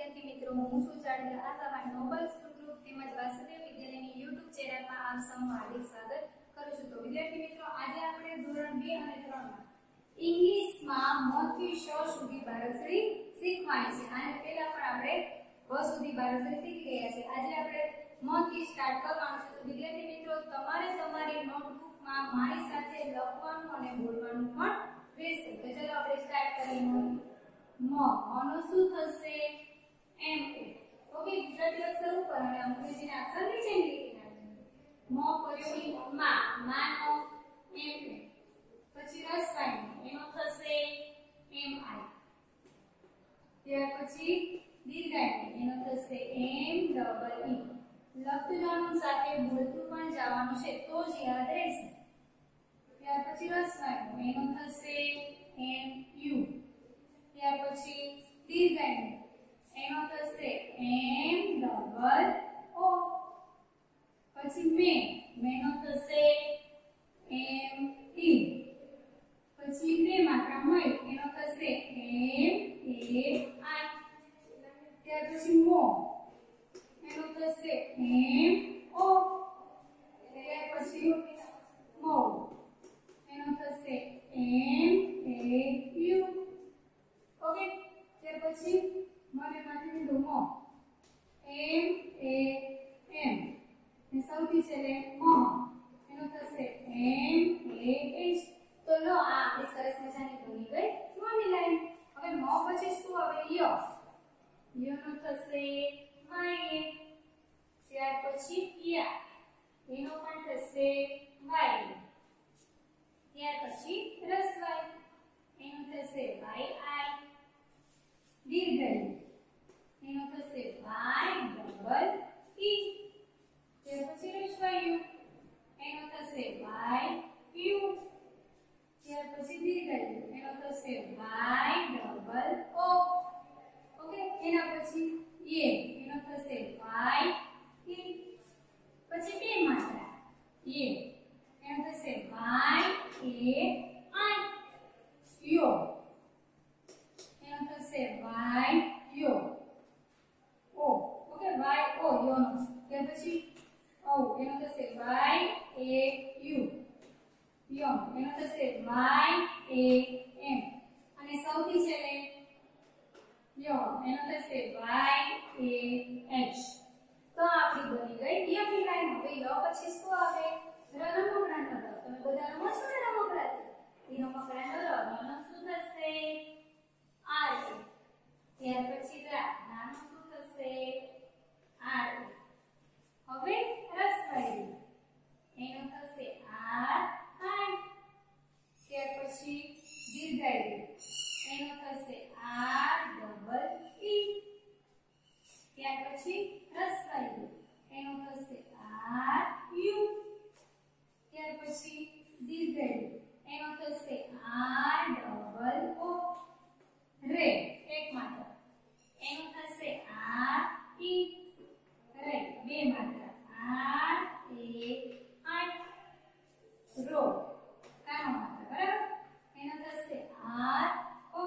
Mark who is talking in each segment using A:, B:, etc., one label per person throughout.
A: વિદ્યાર્થી મિત્રો, હું છું જાડેજા આશાવાણી નોબલ સ્કૂલ ગ્રુપ તેમજ વાસુદેવ વિદ્યાલયની YouTube ચેનલમાં આપ સૌનું હાર્દિક સ્વાગત કરું છું। તો વિદ્યાર્થી મિત્રો, આજે આપણે ધોરણ 2 અને 3 માં ઇંગ્લિશમાં મ થી શ સુધી બારાક્ષરી શીખવાની છે। આને પહેલા પણ આપણે વ સુધી બારાક્ષરી શીખી ગયા છે। આજે આપણે મ થી સ્ટાર્ટ કરવાનું છે। તો વિદ્યાર્થી મિત્રો, તમારે તમારી નોટબુકમાં મારી સાથે લખવાનું અને બોલવાનું પણ રહેશે। તો ચાલો આપણે સ્ટાર્ટ કરીએ। મ નો શું થશે? એમ એ। ઓકે, ગુજરાતી અક્ષર ઉપર અને અંગ્રેજીના અક્ષર નીચે લીટી નાખજો। મ પછી માનો એમ એ, પછી રસવાઈ એનો થશે એમ આઈ, ત્યાર પછી દીર્ઘાઈ એનો થશે એમ ડબલ ઈ। લખતું જવાનું સાથે બોલતું પણ જવાનું છે, તો જ યાદ રહેશે। ત્યાર પછી રસવાઈ એનો થશે એમ યુ, ત્યાર પછી દીર્ઘાઈ એનો થશે એમ ડબલ ઓ, પછી મેનો થશે એમ ઈ, પછી બે માત્રા મય એનો થશે એમ એ આઈ, ત્યાર પછી મો એનો થશે એમ ઓ, ત્યાર પછી મો એનો થશે એમ એ યુ। ઓકે, ત્યાર પછી મને માંથી લીધું મો એમ એ એમ, ને સૌથી છેલ્લે મ એનો થશે એમ એ એચ। તો લો, આ આપણી સરસ મજાની બની ગઈ મોની લાઈન। હવે મ પછી શું આવે? ય, ય નો થશે વાય, ત્યાર પછી યા એનો પણ થશે વાય, ત્યાર પછી રસવાઈ એનો થશે વાય આઈ, દીર્ઘઈ એનો થશે વાય ડબલ ઈ, ત્યાર પછી રસવાઈ એનો થશે વાય યુ, ત્યાર પછી દીર્ઘઈ એનો થશે વાય ડબલ ઓ। ઓકે, એના પછી એનો થશે વાય ઈ, પછી બે માત્રા એનો થશે વાય એ આઈ, યો એનો થશે વાય યો ઓ। ઓકે, વાય ઓ યો નો, ત્યાર પછી ઓ એનો થશે વાય એ યુ, યો એનો થશે વાય એ એમ, અને સૌથી છેલ્લે યો એનો થશે વાય એ એચ। તો આપણી બની ગઈ યની લાઈન। હવે ય પછી શું આવે? રમકડાનો ર। તમે બધા રમો છો ને રમકડાથી? એ રમકડાનો ર નો શું થશે? આર એ, ત્યાર પછી નાનો શું થશે? R A. હવે રસવાઈ એનો થશે આર આઈ, ત્યાર પછી દીર્ઘાઈ એનો થશે આર ડબલ ઈ, ત્યાર પછી રસવાઈ એનો થશે આર યુ, ત્યાર પછી દીર્ઘાઈ એનો થશે આર ડબલ ઓ, રે એક માત્ર એનો થશે આર ઈ, રે બે માત્ર આર એ આઈ, રો કાનો માત્ર બરાબર એનો થશે આર ઓ,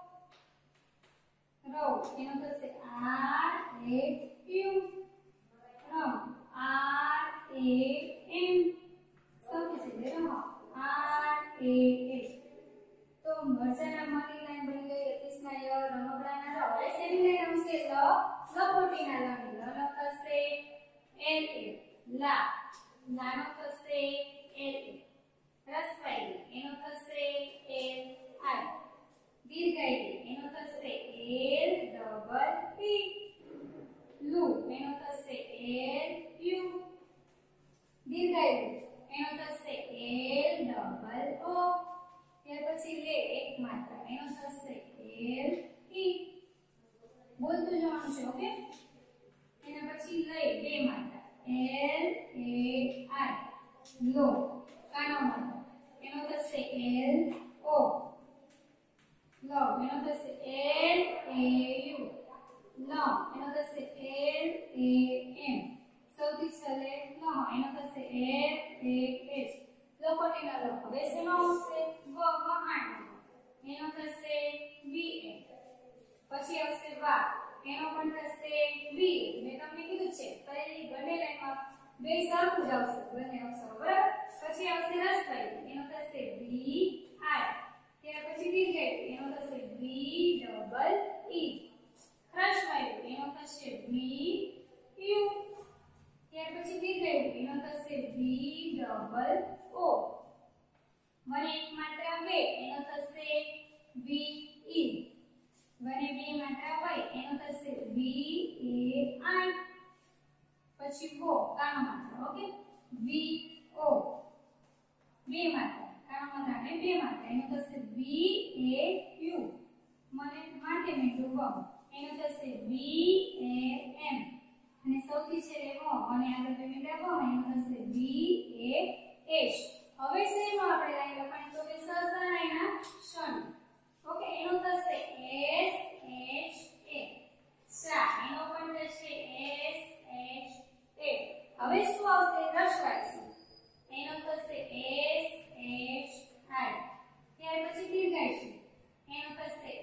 A: રો એનો થશે આર એ યુ, રમ આર એ એમ, સૌથી છેલ્લે રમ આર એ એચ। તો મરચાના મની લાઈન બની ગઈ। અતિશના ય, રમકડાના ર। હવે શેની લાઈન આવશે? લખોટીના લની લ નો થશે એલ એ, લા લાનો થશે એલ એ, રસવાઈ એનો થશે એલ આઈ, દીર્ઘાઈ એનો થશે એલ ડબલ ઈ, લુ એનો થશે એલ યુ, દીર્ઘાઈ એનો થશે એલ ડબલ ઓ, ત્યાર પછી લે એક માત્ર એનો થશે એલ ઈ, બોલતું જવાનું છે। ઓકે, એના પછી લઈ બે માત્ર એલ એ આઈ, લો કાનો માત્ર એનો થશે એલ ઓ, લો એનો થશે એલ એ યુ, લો એનો થશે એલ એ એમ, સૌથી છેલ્લે લો એનો થશે એલ એ એચ। લખોટીનો લ હવે શેનો આવશે? વહાણ એનો થશે વી એ, પછી આવશે વા એનો પણ થશે વી. મેં તમને કીધું છે પહેલી બંને લાઈનમાં બે સરખું જ આવશે બંને અક્ષરો બરાબર. પછી આવશે રસ્વઈ એનો થશે વી આઈ. ત્યાર પછી દીર્ઘઈ એનો થશે વી ડબલ ઈ. હ્રસ્વઈ એનો થશે વી યુ. ત્યાર પછી દીર્ઘઈ એનો થશે વી ડબલ ઓ. વને એક માત્રા વે એનો થશે વી ઈ. વને બે માત્રા વય એનો થશે વી એ આઈ. પછી વો કાનો માત્રા ઓકે વી ઓ. બે માત્રા કાનો માત્રા અને બે માત્રા એનો થશે વી એ યુ. મને માટે મેં જો વ એનો થશે વી એ એમ. અને સૌથી છેલ્લે વ અને આગળ બે માત્રા વ એનો થશે વી એ એચ. હવે શેમાં આપણે લાઈન લખવાની તો કે સસારાયના શન ઓકે એનો થશે એસ એચ એ. સા એનો પણ થશે એસ એચ એ. હવે શું આવશે રસ્વાઈ એનો થશે એસ એચ આઈ. ત્યાર પછી દીર્ઘાઈ એનો થશે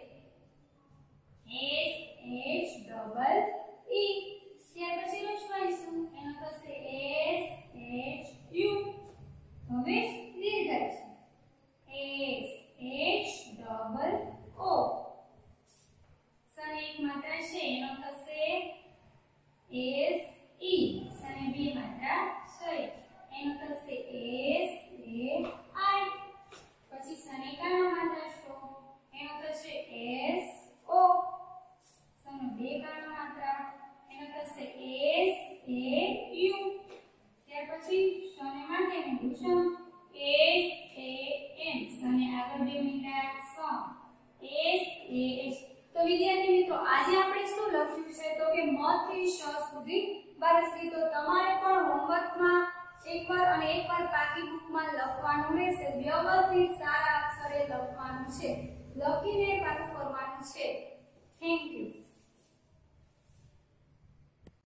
A: એસ એચ ડબલ ઈ. ત્યાર પછી રસ્વાઈ એનો થશે એસ એચ યુ. હવે દીર્ઘાઈ એસ એચ ડબલ ઓ. સને એક માત્રા છે એનો થશે એસ ઈ. સને બે માત્રા છે એનો થશે એસ એ આઈ. પછી સને કાનો માત્રા છો એનો થશે એસ ઓ. સને બે કાનો માત્રા એનો થશે એસ એ યુ. ત્યાર પછી સને માટે ને ભૂષણ એસ એ એમ. સને આગળ બે મીંડા સમ એસ એ એચ. તો વિદ્યાર્થી મિત્રો આજે આપણે શું લખ્યું છે તો કે મ થી શ સુધી બારસી. તો તમારે પણ હોમવર્કમાં એકવાર અને એકવાર પાકી બુકમાં લખવાનું રહેશે. વ્યવસ્થિત સારા અક્ષરે લખવાનું છે. લખીને પાછું કરવાનું